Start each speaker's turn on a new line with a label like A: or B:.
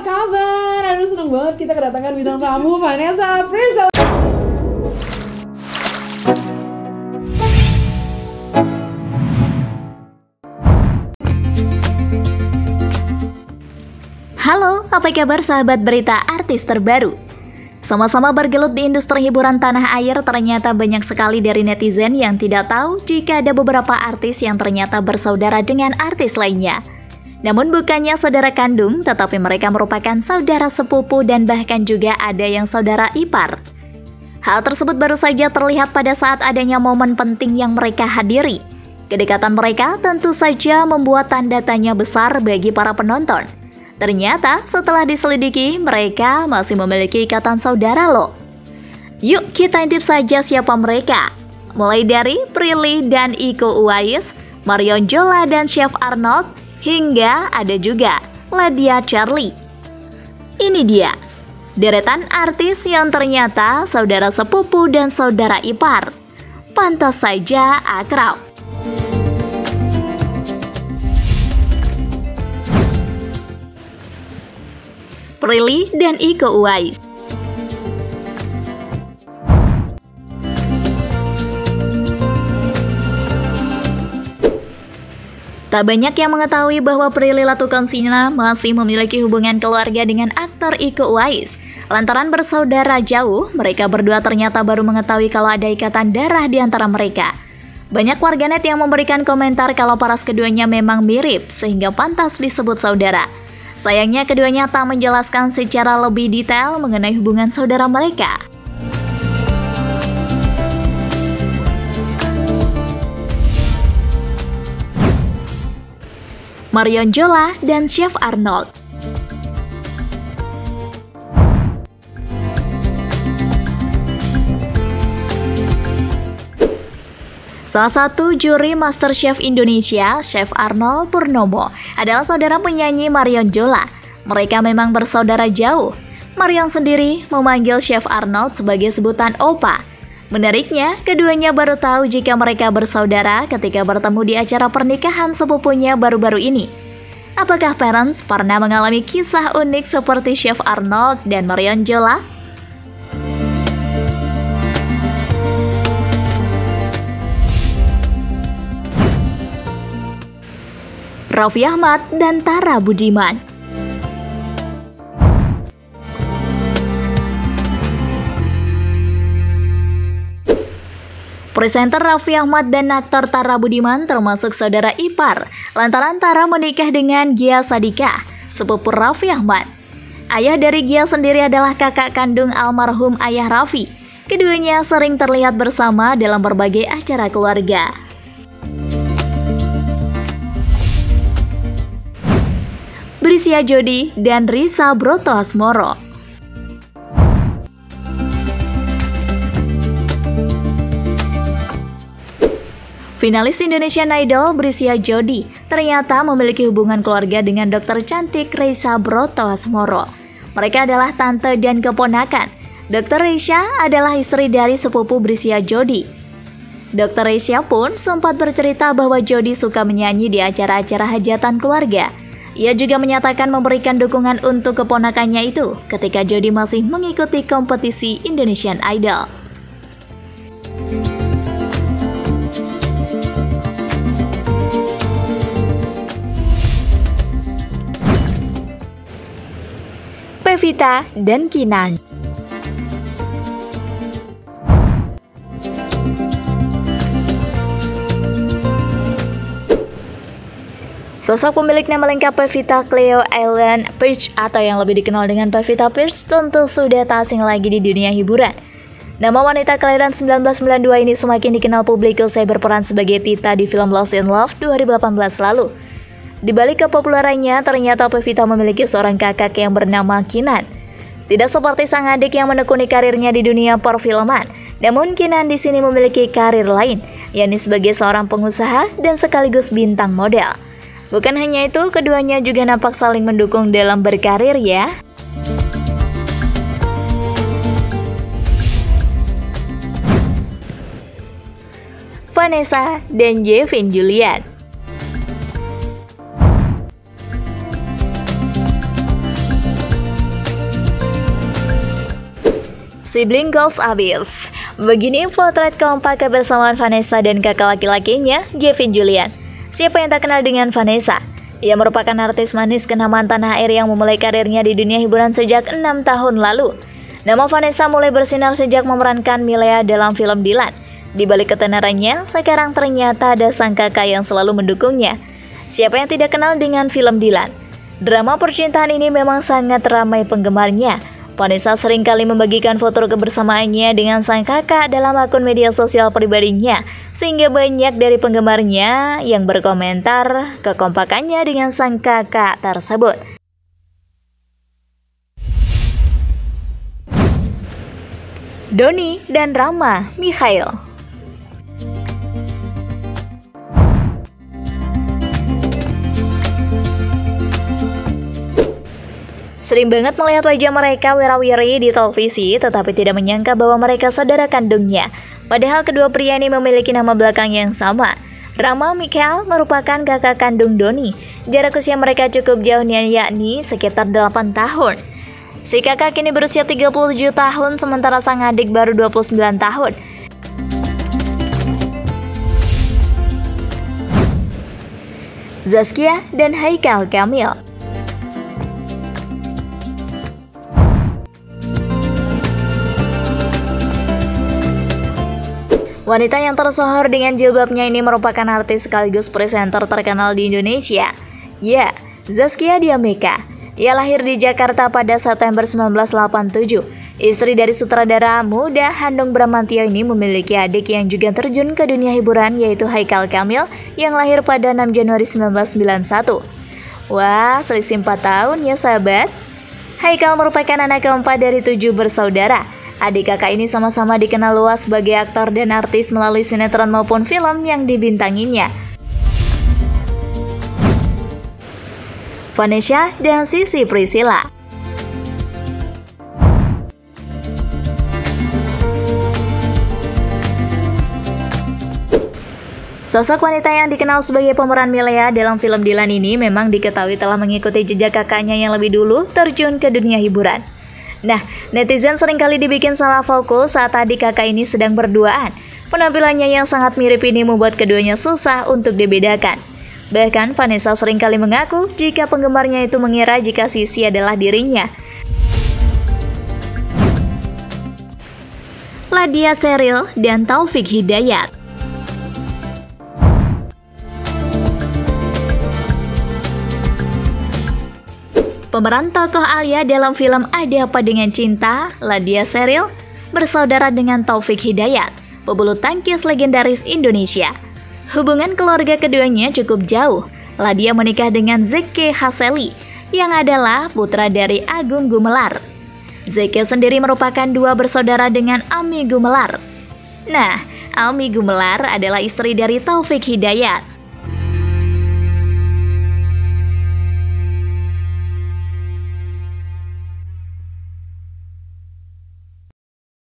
A: kabar? Aduh, seneng banget kita kedatangan bintang tamu Vanessa Priscilla.
B: Halo, apa kabar sahabat berita artis terbaru? Sama-sama bergelut di industri hiburan tanah air, ternyata banyak sekali dari netizen yang tidak tahu jika ada beberapa artis yang ternyata bersaudara dengan artis lainnya. Namun bukannya saudara kandung, tetapi mereka merupakan saudara sepupu dan bahkan juga ada yang saudara ipar. Hal tersebut baru saja terlihat pada saat adanya momen penting yang mereka hadiri. Kedekatan mereka tentu saja membuat tanda tanya besar bagi para penonton. Ternyata setelah diselidiki, mereka masih memiliki ikatan saudara loh. Yuk kita intip saja siapa mereka. Mulai dari Prilly dan Iko Uwais, Marion Jola dan Chef Arnold, hingga ada juga Ledya Charlie. Ini dia, deretan artis yang ternyata saudara sepupu dan saudara ipar. Pantas saja akrab. Prilly dan Iko Uwais. Tak banyak yang mengetahui bahwa Prilly Latuconsina masih memiliki hubungan keluarga dengan aktor Iko Uwais. Lantaran bersaudara jauh, mereka berdua ternyata baru mengetahui kalau ada ikatan darah di antara mereka. Banyak warganet yang memberikan komentar kalau paras keduanya memang mirip, sehingga pantas disebut saudara. Sayangnya keduanya tak menjelaskan secara lebih detail mengenai hubungan saudara mereka. Marion Jola dan Chef Arnold. Salah satu juri MasterChef Indonesia, Chef Arnold Purnomo, adalah saudara penyanyi Marion Jola. Mereka memang bersaudara jauh. Marion sendiri memanggil Chef Arnold sebagai sebutan Opa. Menariknya, keduanya baru tahu jika mereka bersaudara ketika bertemu di acara pernikahan sepupunya baru-baru ini. Apakah parents pernah mengalami kisah unik seperti Chef Arnold dan Marion Jola? Raffi Ahmad dan Tara Budiman. Presenter Raffi Ahmad dan aktor Tara Budiman termasuk saudara ipar, lantaran Tara menikah dengan Gia Sadika, sepupu Raffi Ahmad. Ayah dari Gia sendiri adalah kakak kandung almarhum ayah Raffi. Keduanya sering terlihat bersama dalam berbagai acara keluarga. Brisya Jody dan Risa Broto Asmoro. Finalis Indonesian Idol Brisya Jody ternyata memiliki hubungan keluarga dengan dokter cantik Risa Broto Asmoro. Mereka adalah tante dan keponakan. Dr. Risa adalah istri dari sepupu Brisya Jody. Dr. Risa pun sempat bercerita bahwa Jody suka menyanyi di acara-acara hajatan keluarga. Ia juga menyatakan memberikan dukungan untuk keponakannya itu ketika Jody masih mengikuti kompetisi Indonesian Idol. Pevita dan Kinan. Sosok pemilik nama lengkap Pevita Cleo Ellen Pierce atau yang lebih dikenal dengan Pevita Pierce tentu sudah tak asing lagi di dunia hiburan. Nama wanita kelahiran 1992 ini semakin dikenal publik usai berperan sebagai Tita di film Lost in Love 2018 lalu. Di balik kepopulerannya, ternyata Pevita memiliki seorang kakak yang bernama Kinan. Tidak seperti sang adik yang menekuni karirnya di dunia perfilman, namun Kinan di sini memiliki karir lain, yakni sebagai seorang pengusaha dan sekaligus bintang model. Bukan hanya itu, keduanya juga nampak saling mendukung dalam berkarir ya. Vanessa dan Jevin Julian. Sibling goals abis. Begini potret kompak kebersamaan Vanessa dan kakak laki-lakinya, Jevin Julian. Siapa yang tak kenal dengan Vanessa? Ia merupakan artis manis kenamaan tanah air yang memulai karirnya di dunia hiburan sejak 6 tahun lalu. Nama Vanessa mulai bersinar sejak memerankan Milea dalam film Dilan. Di balik ketenarannya, sekarang ternyata ada sang kakak yang selalu mendukungnya. Siapa yang tidak kenal dengan film Dilan? Drama percintaan ini memang sangat ramai penggemarnya. Vanessa seringkali membagikan foto kebersamaannya dengan sang kakak dalam akun media sosial pribadinya, sehingga banyak dari penggemarnya yang berkomentar kekompakannya dengan sang kakak tersebut. Doni dan Rama Mikhail. Sering banget melihat wajah mereka wira-wiri di televisi, tetapi tidak menyangka bahwa mereka saudara kandungnya. Padahal kedua pria ini memiliki nama belakang yang sama. Rama Mikhail merupakan kakak kandung Doni. Jarak usia mereka cukup jauh, yakni sekitar 8 tahun. Si kakak kini berusia 37 tahun, sementara sang adik baru 29 tahun. Zaskia dan Haikal Kamil. Wanita yang tersohor dengan jilbabnya ini merupakan artis sekaligus presenter terkenal di Indonesia. Ya, Zaskia Diameka. Ia lahir di Jakarta pada September 1987. Istri dari sutradara muda Hanung Bramantyo ini memiliki adik yang juga terjun ke dunia hiburan, yaitu Haikal Kamil yang lahir pada 6 Januari 1991. Wah, selisih 4 tahun ya sahabat. Haikal merupakan anak keempat dari 7 bersaudara. Adik kakak ini sama-sama dikenal luas sebagai aktor dan artis melalui sinetron maupun film yang dibintanginya. Vanessa dan Sissy Priscilla. Sosok wanita yang dikenal sebagai pemeran Milea dalam film Dilan ini memang diketahui telah mengikuti jejak kakaknya yang lebih dulu terjun ke dunia hiburan. Nah, netizen seringkali dibikin salah fokus saat adik kakak ini sedang berduaan. Penampilannya yang sangat mirip ini membuat keduanya susah untuk dibedakan. Bahkan Vanessa seringkali mengaku jika penggemarnya itu mengira jika Sissy adalah dirinya. Ladya Sheryl dan Taufik Hidayat. Pemeran tokoh Alia dalam film Ada Apa Dengan Cinta, Ladya Sheryl, bersaudara dengan Taufik Hidayat, pebulu tangkis legendaris Indonesia. Hubungan keluarga keduanya cukup jauh. Ladya menikah dengan Zeke Haseli, yang adalah putra dari Agung Gumelar. Zeke sendiri merupakan dua bersaudara dengan Ami Gumelar. Nah, Ami Gumelar adalah istri dari Taufik Hidayat.